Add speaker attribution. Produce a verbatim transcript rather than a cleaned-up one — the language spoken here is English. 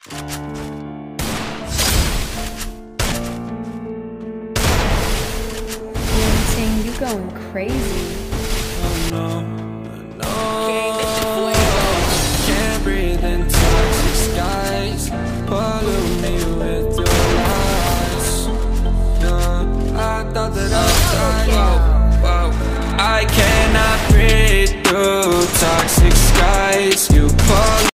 Speaker 1: Dancing, you going crazy.
Speaker 2: Oh no, no, can't breathe in toxic skies. Pollute me with your lies. Yeah, I thought that I was dying. Whoa, I cannot breathe through toxic skies. You pollute